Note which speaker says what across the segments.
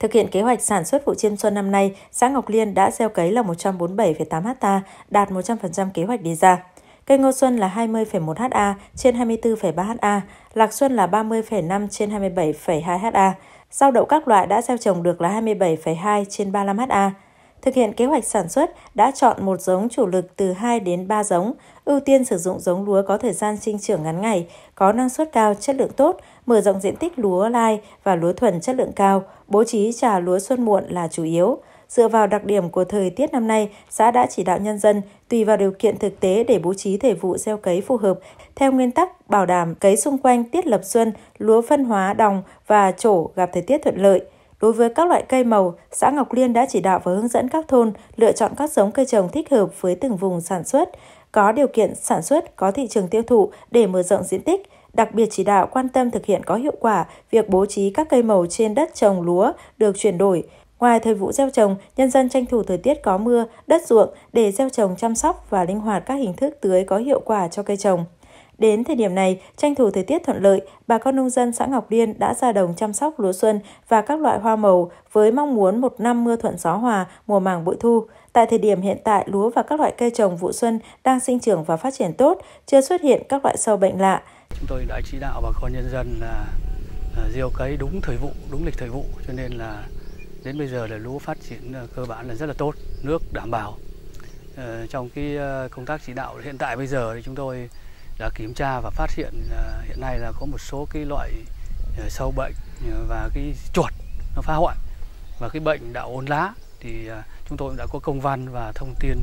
Speaker 1: Thực hiện kế hoạch sản xuất vụ chiêm xuân năm nay, xã Ngọc Liên đã gieo cấy là 147,8 ha, đạt 100% kế hoạch đề ra. Cây ngô xuân là 20,1 ha trên 24,3 ha, lạc xuân là 30,5 trên 27,2 ha. Rau đậu các loại đã gieo trồng được là 27,2 trên 35 ha. Thực hiện kế hoạch sản xuất đã chọn một giống chủ lực từ 2 đến 3 giống, ưu tiên sử dụng giống lúa có thời gian sinh trưởng ngắn ngày, có năng suất cao, chất lượng tốt, mở rộng diện tích lúa lai và lúa thuần chất lượng cao, bố trí trà lúa xuân muộn là chủ yếu. Dựa vào đặc điểm của thời tiết năm nay, xã đã chỉ đạo nhân dân tùy vào điều kiện thực tế để bố trí thời vụ gieo cấy phù hợp, theo nguyên tắc bảo đảm cấy xung quanh tiết lập xuân, lúa phân hóa đồng và trổ gặp thời tiết thuận lợi. Đối với các loại cây màu, xã Ngọc Liên đã chỉ đạo và hướng dẫn các thôn lựa chọn các giống cây trồng thích hợp với từng vùng sản xuất, có điều kiện sản xuất, có thị trường tiêu thụ để mở rộng diện tích. Đặc biệt chỉ đạo quan tâm thực hiện có hiệu quả việc bố trí các cây màu trên đất trồng lúa được chuyển đổi. Ngoài thời vụ gieo trồng, nhân dân tranh thủ thời tiết có mưa, đất ruộng để gieo trồng chăm sóc và linh hoạt các hình thức tưới có hiệu quả cho cây trồng. Đến thời điểm này, tranh thủ thời tiết thuận lợi, bà con nông dân xã Ngọc Liên đã ra đồng chăm sóc lúa xuân và các loại hoa màu với mong muốn một năm mưa thuận gió hòa, mùa màng bội thu. Tại thời điểm hiện tại, lúa và các loại cây trồng vụ xuân đang sinh trưởng và phát triển tốt, chưa xuất hiện các loại sâu bệnh lạ.
Speaker 2: Chúng tôi đã chỉ đạo bà con nhân dân là gieo cấy đúng thời vụ, đúng lịch thời vụ, cho nên là đến bây giờ là lúa phát triển cơ bản là rất là tốt, nước đảm bảo. Trong cái công tác chỉ đạo hiện tại bây giờ thì chúng tôi đã kiểm tra và phát hiện hiện nay là có một số cái loại sâu bệnh và cái chuột nó phá hoại và cái bệnh đạo ôn lá, thì chúng tôi đã có công văn và thông tin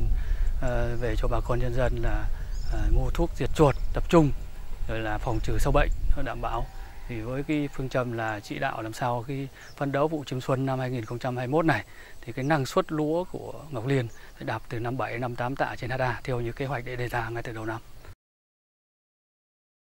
Speaker 2: về cho bà con nhân dân là mua thuốc diệt chuột tập trung rồi là phòng trừ sâu bệnh nó đảm bảo. Thì với cái phương châm là chỉ đạo làm sao cái phấn đấu vụ chiêm xuân năm 2021 này thì cái năng suất lúa của Ngọc Liên phải đạt từ 57-58 tạ trên ha theo như kế hoạch để đề ra ngay từ đầu năm.